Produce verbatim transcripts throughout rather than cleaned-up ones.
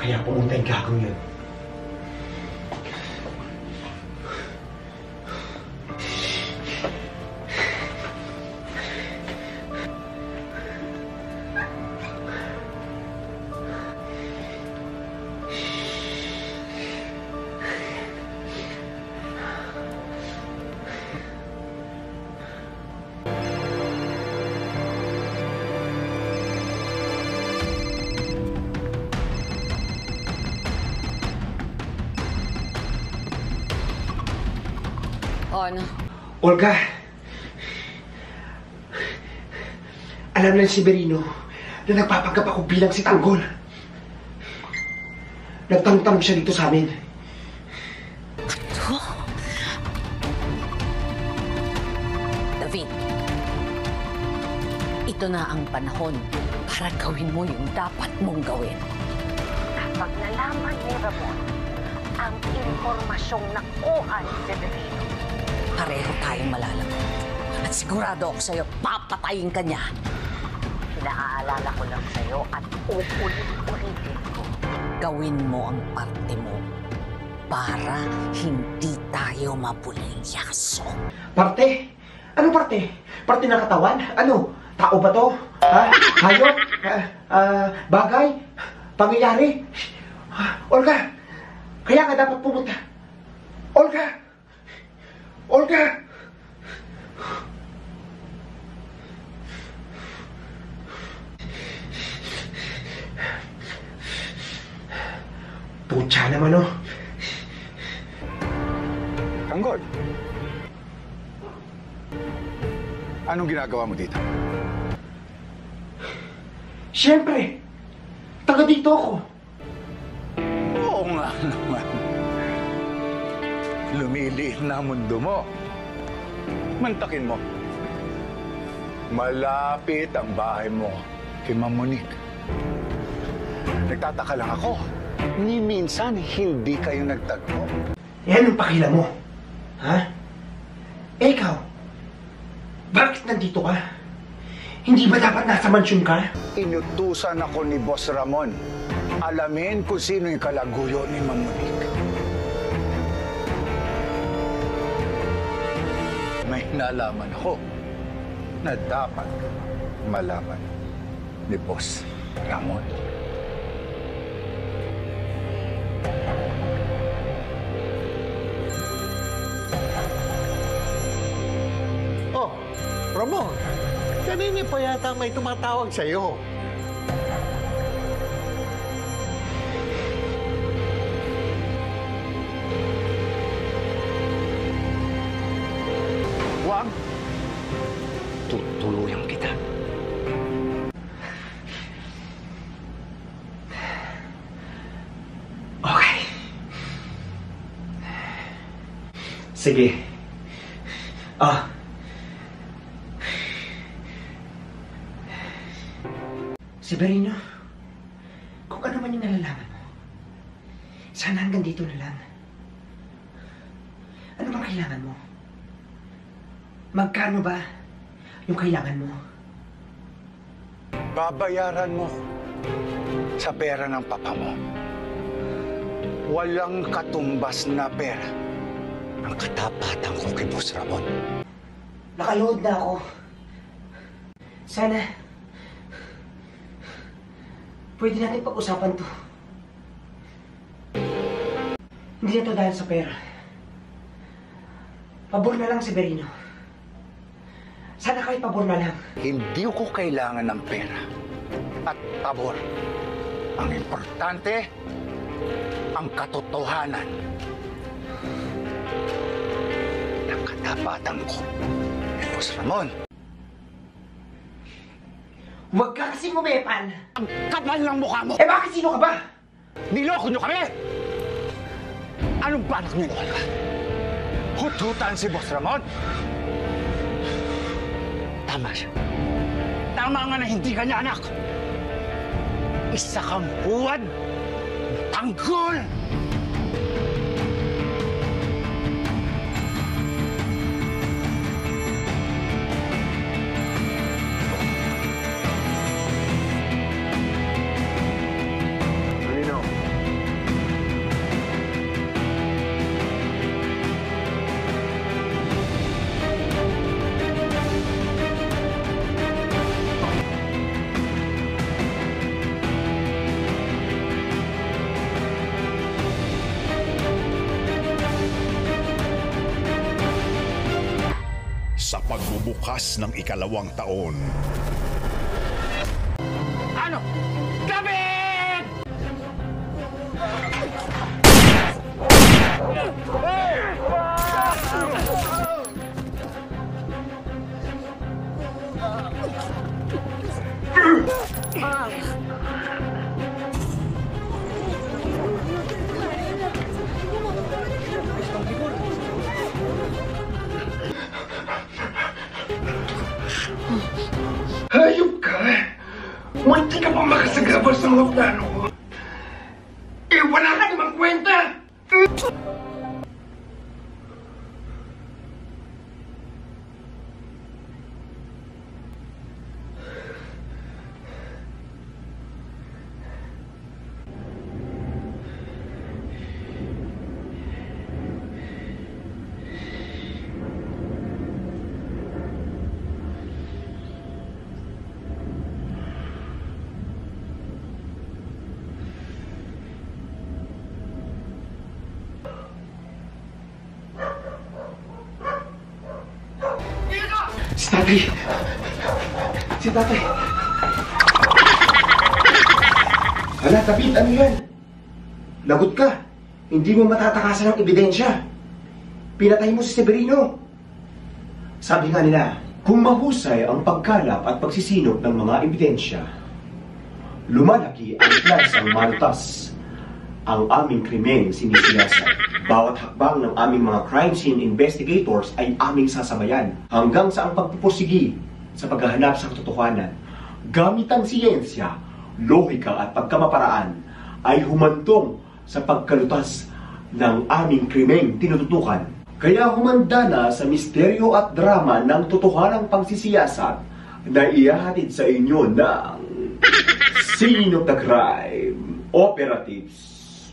Kaya pumunta yung gagawin yun. On. Olga, alam na si Severino na nagpapanggap ako bilang si Tanggol. Nagtanong-tanong siya dito sa amin. Ano? David, ito na ang panahon para gawin mo yung dapat mong gawin. Kapag nalaman ni Ramon ang impormasyong nakuha ni Severino, Pareho tayong malalaman. At sigurado ako sa'yo, papatayin ka niya. Pinaalala ko lang sa'yo at uulit-ulitin ko. Gawin mo ang parte mo para hindi tayo mabulilyaso. Parte? Ano parte? Parte ng katawan? Ano? Tao ba to? Ha? Hayop? Ah, ah, bagay? Pangyayari? Olga! Kaya nga dapat pumunta. Olga! Olga! Pucha naman, oh. Tanggol! Anong ginagawa mo dito? Siyempre! Taga dito ako. Oo nga naman. Lumiliit na mundo mo. Mantakin mo. Malapit ang bahay mo kay Ma'am Monique. Nagtataka lang ako. Ni minsan hindi kayo nagtagpo. Yan ang pakila mo. Ha? Eh, ikaw, bakit nandito ka? Hindi ba dapat nasa mansyon ka? Inutusan ako ni Boss Ramon. Alamin kung sino yung kalaguyo ni Ma'am Monique. May nalaman ako na dapat malaman ni Boss Ramon. Oh, Ramon, kanina pa yata may tumatawag sa'yo. Huwag! Tutuluyan kita. Okay. Sige. Ah. Severino, kung ano man yung nalalaman mo, sana hanggang dito na lang. Ano bang kailangan mo? Magkano ba yung kailangan mo? Babayaran mo sa pera ng papa mo. Walang katumbas na pera ang katapatan ko kay Boss Ramon. Nakaload na ako. Sana, pwede natin pag-usapan to. Hindi na to dahil sa pera. Pabor na lang, Severino. Sana kahit pabor na lang. Hindi ko kailangan ng pera at pabor. Ang importante, ang katotohanan ng katapatan ko kay Boss Ramon. Huwag ka kasing umepal! Ang kapal ng mukha mo! Eh bakit sino ka ba? Niloko niyo kami! Anong balak niyo, Olga? Hut-hutan si Boss Ramon? Tama siya. Tama nga na hindi ka niya anak. Isa kang huwad, tanggol! Severino, pagbubukas ng ikalawang taon. Ano? David! Hayop ka! Munti ka pa makasagabal sa mga plano ko. Eh, wala ka namang kwenta! Si tatay! Si tatay! Hala, David, ano yan? Lagot ka! Hindi mo matatakasan ng ebidensya. Pinatay mo si Severino. Sabi nga nila, kung mahusay ang pagkalap at pagsisinop ng mga ebidensya, lumalaki ang plansang malutas. Ang aming krimeng sinisiyasat. Bawat hakbang ng aming mga crime scene investigators ay aming sasabayan hanggang sa ang pagpupursigi sa paghahanap sa katotohanan gamit ang siyensya, lohika at pagkamaparaan ay humantong sa pagkalutas ng aming krimeng tinututukan. Kaya humanda na sa misteryo at drama ng totohanang pangsisiyasat na ihahatid sa inyo ng Scene of the Crime Operatives.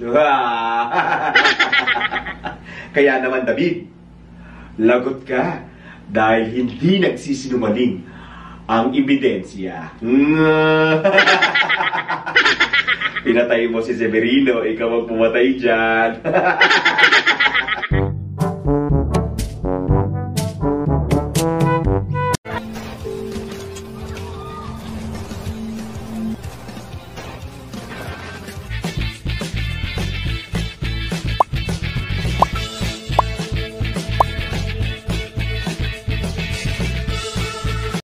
Kaya naman, David, lagot ka dahil hindi nagsisinungaling ang ebidensya. Pinatay mo si Severino, ikaw ang pumatay dyan.